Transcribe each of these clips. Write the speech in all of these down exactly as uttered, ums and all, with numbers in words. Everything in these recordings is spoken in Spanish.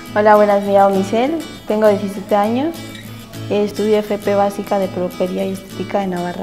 Hola, buenas, me llamo Michelle, tengo diecisiete años, estudio F P básica de peluquería y estética en Navarra.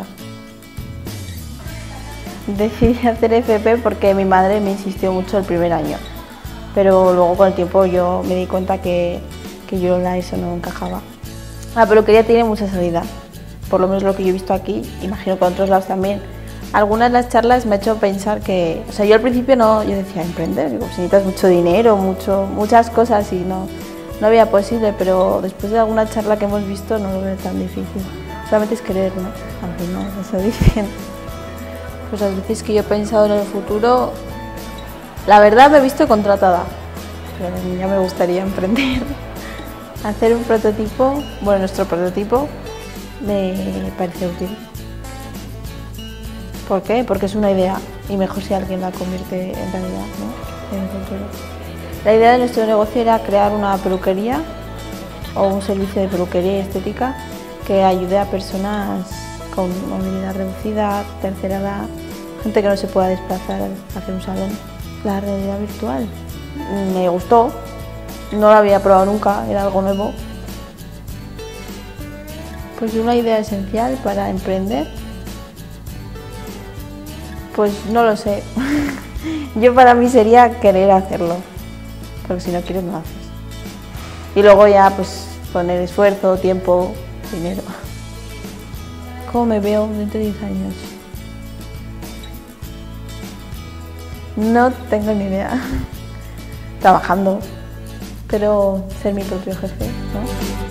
Decidí hacer F P porque mi madre me insistió mucho el primer año, pero luego con el tiempo yo me di cuenta que, que yo en la ESO no encajaba. La peluquería tiene mucha salida, por lo menos lo que yo he visto aquí, imagino que en otros lados también. Algunas de las charlas me ha hecho pensar que, o sea, yo al principio no, yo decía emprender, digo, si necesitas mucho dinero, mucho, muchas cosas y no, no había posible, pero después de alguna charla que hemos visto no lo veo tan difícil. Solamente es querer, ¿no? Al final, eso dicen. Pues las veces que yo he pensado en el futuro, la verdad me he visto contratada, pero a mí ya me gustaría emprender. Hacer un prototipo, bueno, nuestro prototipo, me parece útil. ¿Por qué? Porque es una idea y mejor si alguien la convierte en realidad, ¿no? En el futuro. La idea de nuestro negocio era crear una peluquería o un servicio de peluquería y estética que ayude a personas con movilidad reducida, tercera edad, gente que no se pueda desplazar a hacer un salón. La realidad virtual me gustó, no la había probado nunca, era algo nuevo. Pues una idea esencial para emprender. Pues no lo sé. Yo para mí sería querer hacerlo, porque si no quieres no lo haces. Y luego ya pues poner esfuerzo, tiempo, dinero. ¿Cómo me veo dentro de diez años? No tengo ni idea. Trabajando, pero ser mi propio jefe, ¿no?